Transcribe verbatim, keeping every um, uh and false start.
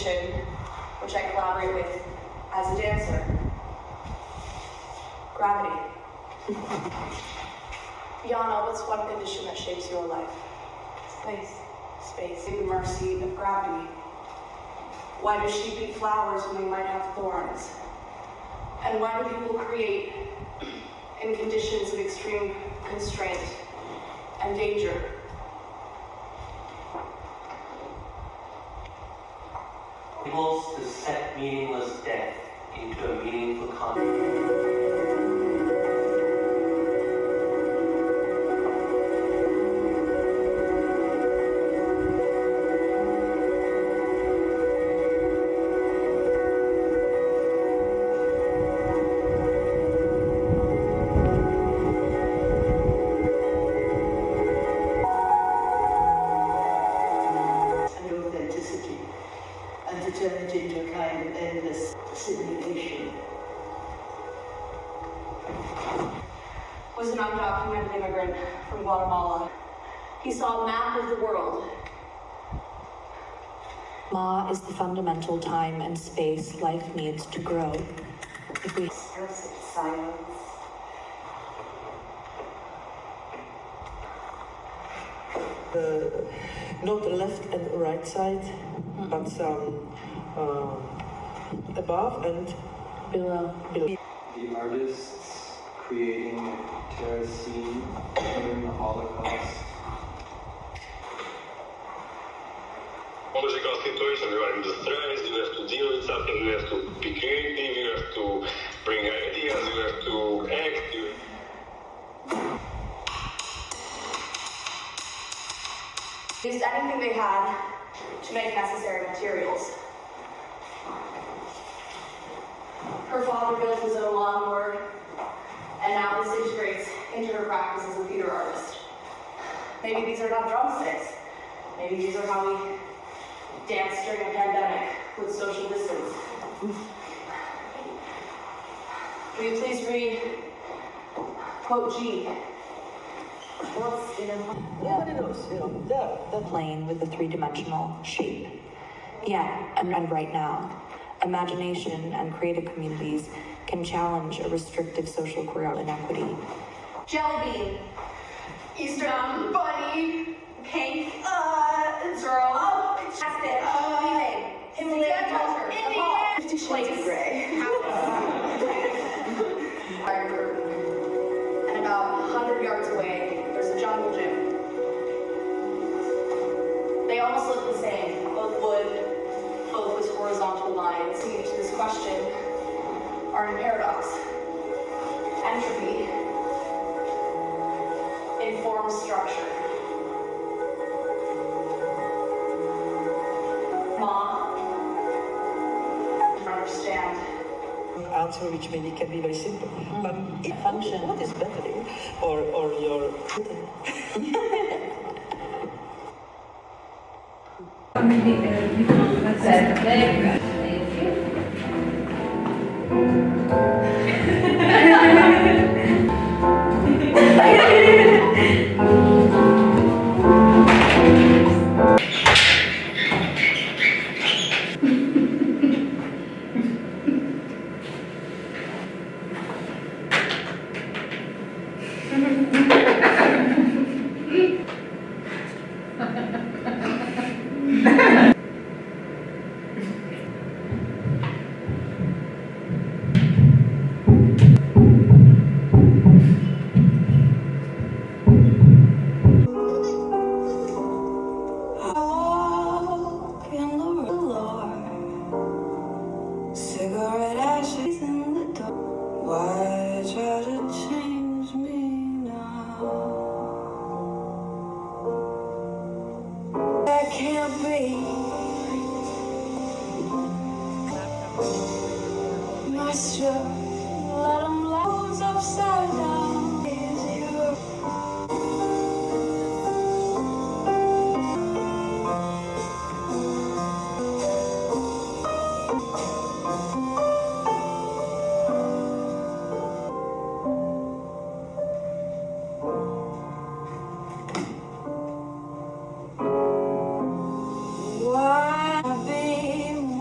condition which I collaborate with as a dancer. Gravity. Yana, what's one condition that shapes your life? Space. Space. The mercy of gravity. Why do sheep eat flowers when they might have thorns? And why do people create in conditions of extreme constraint and danger? Enables to set meaningless death into a meaningful context. Turn it into a kind of endless simulation. Was an undocumented immigrant from Guatemala. He saw a map of the world. Ma is the fundamental time and space life needs to grow. If we silence. Uh, not the left and the right side, mm-hmm. but some uh, above and below. below. The artists creating a terror scene during the Holocaust. Chronological situation, you are in the stress, you have to deal with something, you have to be creative, you have to bring ideas, you have to act. You... Used anything they had to make necessary materials. Her father built his own lawnmower, and now this integrates into her practice as a theater artist. Maybe these are not drumsticks. Maybe these are how we dance during a pandemic with social distance. Will you please read quote G? What's in a nobody knows, you know, there, the plane with the three-dimensional shape. Yeah, and, and right now, imagination and creative communities can challenge a restrictive social career inequity. Jelly bean, Easter um, bunny, pink, uh, zero, oh, fantastic, uh, Himalayan culture, Nepal, Fifty Shades of Grey. And about a hundred yards away, there's a jungle gym. They almost look the same, both wood, both with horizontal lines. To this question are in paradox. Entropy informs structure. Ma, understand. Answer which maybe can be very simple, mm-hmm. but it, function. What is bettering, or or your. Why try to change me now? That can't be. My struggle, let them lose upside down. Is you? Why be more?